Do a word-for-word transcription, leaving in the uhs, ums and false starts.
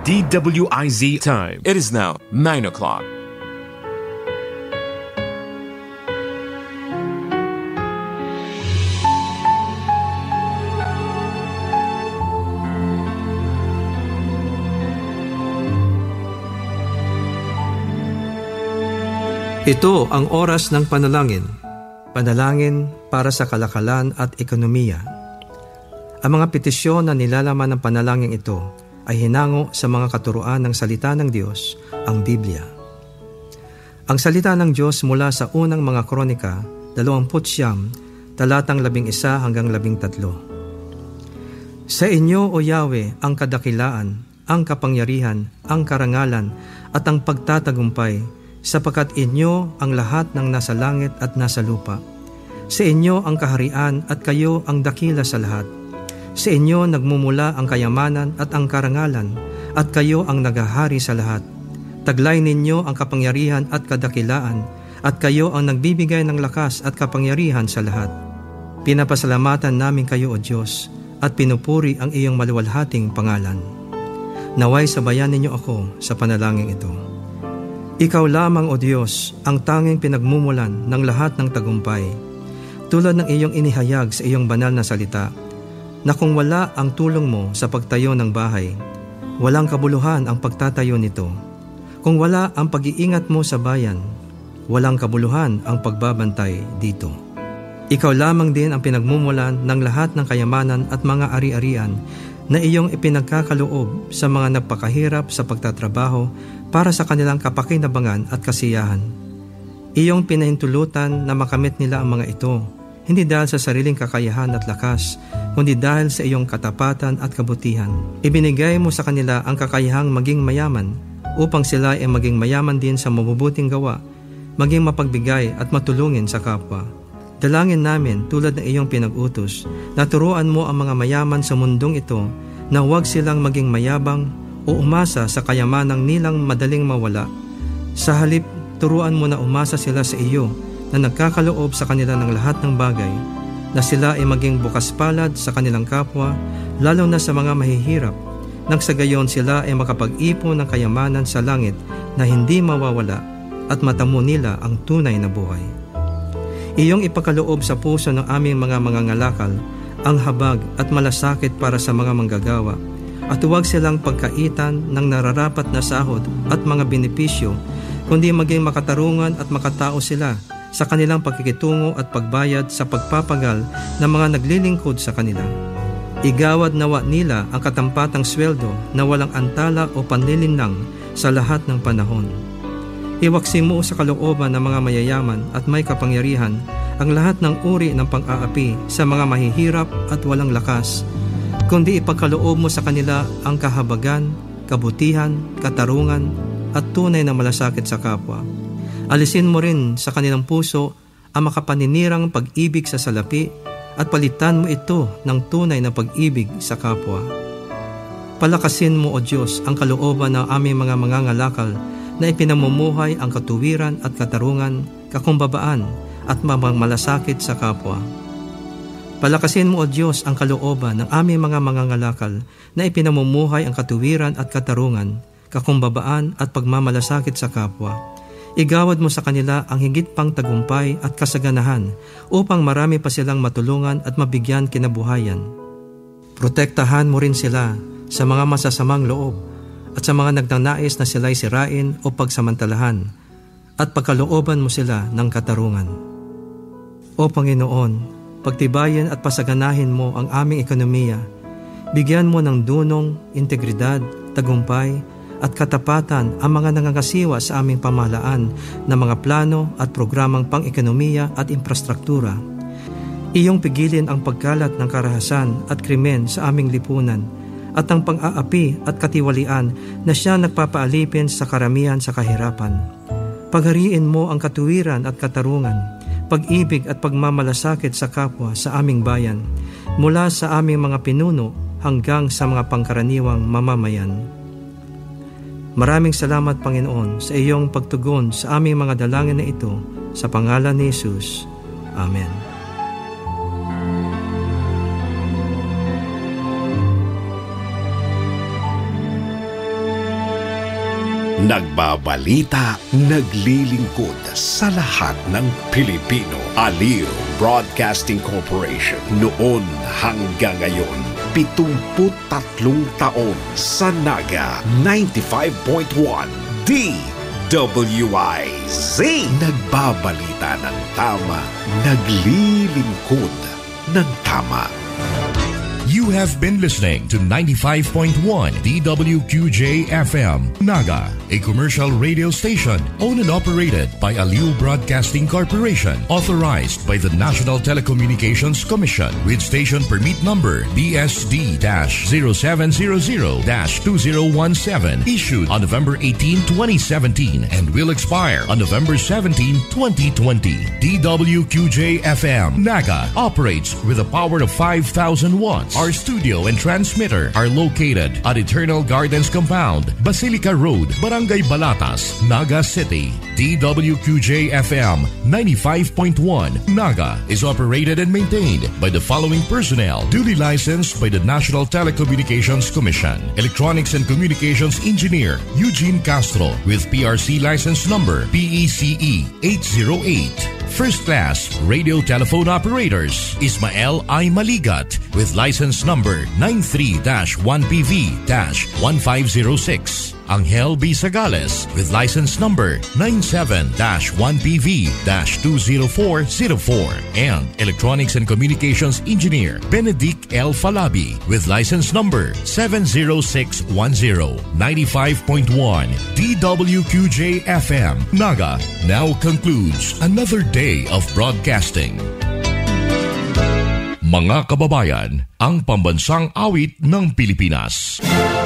D W I Z time. It is now nine o'clock. Ito ang oras ng panalangin. Panalangin para sa kalakalan at ekonomiya. Ang mga petisyon na nilalaman ng panalangin ito ay hinango sa mga katuruan ng salita ng Diyos, ang Biblia. Ang salita ng Diyos mula sa unang mga kronika, dalawamput siyam, talatang labing isa hanggang labing tatlo. Sa inyo, O Yahweh, ang kadakilaan, ang kapangyarihan, ang karangalan, at ang pagtatagumpay, sapagkat inyo ang lahat ng nasa langit at nasa lupa. Sa inyo ang kaharian at kayo ang dakila sa lahat. Sa inyo nagmumula ang kayamanan at ang karangalan, at kayo ang naghahari sa lahat. Taglay ninyo ang kapangyarihan at kadakilaan, at kayo ang nagbibigay ng lakas at kapangyarihan sa lahat. Pinapasalamatan namin kayo, O Diyos, at pinupuri ang iyong maluwalhating pangalan. Naway sabayan ninyo ako sa panalangin ito. Ikaw lamang, O Diyos, ang tanging pinagmumulan ng lahat ng tagumpay, tulad ng iyong inihayag sa iyong banal na salita, na kung wala ang tulong mo sa pagtayo ng bahay, walang kabuluhan ang pagtatayo nito. Kung wala ang pag-iingat mo sa bayan, walang kabuluhan ang pagbabantay dito. Ikaw lamang din ang pinagmumulan ng lahat ng kayamanan at mga ari-arian na iyong ipinagkakaloob sa mga nagpakahirap sa pagtatrabaho para sa kanilang kapakinabangan at kasiyahan. Iyong pinahintulutan na makamit nila ang mga ito, hindi dahil sa sariling kakayahan at lakas, kundi dahil sa iyong katapatan at kabutihan. Ibinigay mo sa kanila ang kakayahang maging mayaman, upang sila ay maging mayaman din sa mabubuting gawa, maging mapagbigay at matulungin sa kapwa. Dalangin namin tulad ng iyong pinag-utos, na turuan mo ang mga mayaman sa mundong ito na huwag silang maging mayabang o umasa sa kayamanang nilang madaling mawala. Sa halip, turuan mo na umasa sila sa iyo na nagkakaloob sa kanila ng lahat ng bagay, na sila ay maging bukas palad sa kanilang kapwa, lalo na sa mga mahihirap, nang sa gayon sila ay makapag-ipon ng kayamanan sa langit na hindi mawawala at matamo nila ang tunay na buhay. Iyong ipakaloob sa puso ng aming mga mangangalakal ang habag at malasakit para sa mga manggagawa, at huwag silang pagkaitan ng nararapat na sahod at mga benepisyo, kundi maging makatarungan at makatao sila sa kanilang pagkikitungo at pagbayad sa pagpapagal ng mga naglilingkod sa kanila. Igawad nawa nila ang katampatang sweldo na walang antala o panlilinlang sa lahat ng panahon. Iwaksi mo sa kalooban ng mga mayayaman at may kapangyarihan ang lahat ng uri ng pang-aapi sa mga mahihirap at walang lakas, kundi ipagkaloob mo sa kanila ang kahabagan, kabutihan, katarungan, at tunay na malasakit sa kapwa. Alisin mo rin sa kanilang puso ang makapaninirang pag-ibig sa salapi, at palitan mo ito ng tunay na pag-ibig sa kapwa. Palakasin mo, O Diyos, ang kalooban ng aming mga mangangalakal na ipinamumuhay ang katuwiran at katarungan, kakumbabaan, at mamamalasakit sa kapwa. Palakasin mo, O Diyos, ang kalooban ng aming mga mangangalakal na ipinamumuhay ang katuwiran at katarungan, kakumbabaan at pagmamalasakit sa kapwa. Igawad mo sa kanila ang higit pang tagumpay at kasaganahan upang marami pa silang matulungan at mabigyan kinabuhayan. Protektahan mo rin sila sa mga masasamang loob at sa mga nagnanais na sila'y sirain o pagsamantalahan, at pagkalooban mo sila ng katarungan. O Panginoon, pagtibayan at pasaganahin mo ang aming ekonomiya. Bigyan mo ng dunong, integridad, tagumpay, at katapatan ang mga nangangasiwa sa aming pamahalaan na mga plano at programang pang-ekonomiya at infrastruktura. Iyong pigilin ang pagkalat ng karahasan at krimen sa aming lipunan, at ang pang-aapi at katiwalian na siya nagpapaalipin sa karamihan sa kahirapan. Paghariin mo ang katuwiran at katarungan, pag-ibig at pagmamalasakit sa kapwa sa aming bayan, mula sa aming mga pinuno hanggang sa mga pangkaraniwang mamamayan. Maraming salamat, Panginoon, sa iyong pagtugon sa aming mga dalangin na ito, sa pangalan ni Jesus. Amen. Nagbabalita, naglilingkod sa lahat ng Pilipino. Aliw Broadcasting Corporation. Noon hanggang ngayon, pitungput tatlong taon sa Naga ninety-five point one D W I Z. Nagbabalita ng tama, naglilingkod ng tama. You have been listening to ninety-five point one D W Q J F M, Naga, a commercial radio station owned and operated by Aliw Broadcasting Corporation, authorized by the National Telecommunications Commission with station permit number B S D zero seven zero zero two zero one seven, issued on November eighteenth, twenty seventeen, and will expire on November seventeenth, twenty twenty. D W Q J F M, Naga, operates with a power of five thousand watts. Our studio and transmitter are located at Eternal Gardens Compound, Basilica Road, Barangay Balatas, Naga City. D W Q J F M ninety-five point one Naga is operated and maintained by the following personnel, duly licensed by the National Telecommunications Commission. Electronics and Communications Engineer Eugene Castro with P R C license number P E C E eight zero eight. First Class Radio Telephone Operators Ismael I. Maligat with license number nine three one P V one five zero six. Angel B. Sagales with license number nine seven one P V two zero four zero four. And Electronics and Communications Engineer Benedict L. Falabi with license number seven zero six one zero. ninety-five point one D W Q J F M, Naga, now concludes another day of broadcasting. Mga kababayan, ang pambansang awit ng Pilipinas.